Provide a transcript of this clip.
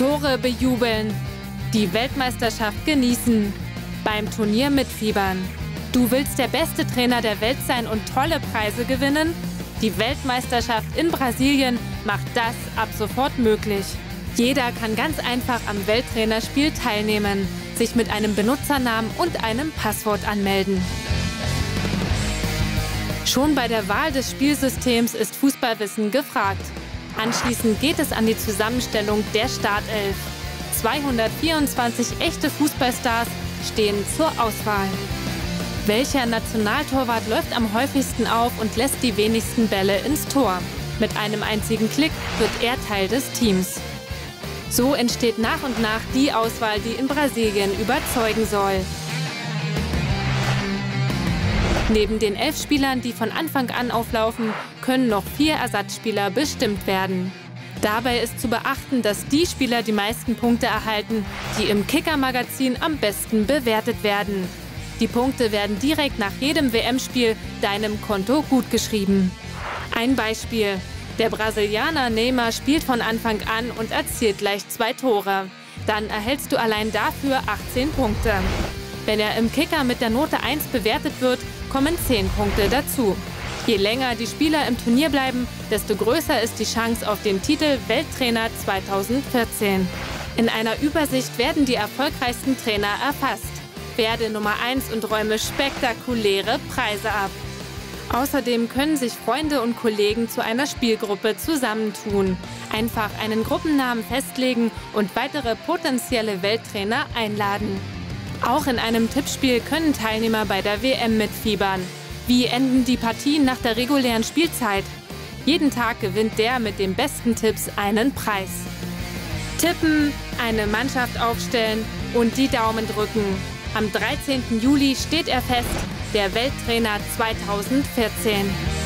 Tore bejubeln, die Weltmeisterschaft genießen, beim Turnier mitfiebern. Du willst der beste Trainer der Welt sein und tolle Preise gewinnen? Die Weltmeisterschaft in Brasilien macht das ab sofort möglich. Jeder kann ganz einfach am Welttrainerspiel teilnehmen, sich mit einem Benutzernamen und einem Passwort anmelden. Schon bei der Wahl des Spielsystems ist Fußballwissen gefragt. Anschließend geht es an die Zusammenstellung der Startelf. 224 echte Fußballstars stehen zur Auswahl. Welcher Nationaltorwart läuft am häufigsten auf und lässt die wenigsten Bälle ins Tor? Mit einem einzigen Klick wird er Teil des Teams. So entsteht nach und nach die Auswahl, die in Brasilien überzeugen soll. Neben den 11 Spielern, die von Anfang an auflaufen, können noch 4 Ersatzspieler bestimmt werden. Dabei ist zu beachten, dass die Spieler die meisten Punkte erhalten, die im Kicker-Magazin am besten bewertet werden. Die Punkte werden direkt nach jedem WM-Spiel deinem Konto gutgeschrieben. Ein Beispiel: Der Brasilianer Neymar spielt von Anfang an und erzielt gleich 2 Tore. Dann erhältst du allein dafür 18 Punkte. Wenn er im Kicker mit der Note 1 bewertet wird, kommen 10 Punkte dazu. Je länger die Spieler im Turnier bleiben, desto größer ist die Chance auf den Titel Welttrainer 2014. In einer Übersicht werden die erfolgreichsten Trainer erfasst. Werde Nummer 1 und räume spektakuläre Preise ab. Außerdem können sich Freunde und Kollegen zu einer Spielgruppe zusammentun. Einfach einen Gruppennamen festlegen und weitere potenzielle Welttrainer einladen. Auch in einem Tippspiel können Teilnehmer bei der WM mitfiebern. Wie enden die Partien nach der regulären Spielzeit? Jeden Tag gewinnt der mit den besten Tipps einen Preis. Tippen, eine Mannschaft aufstellen und die Daumen drücken. Am 13. Juli steht er fest, der Welttrainer 2014.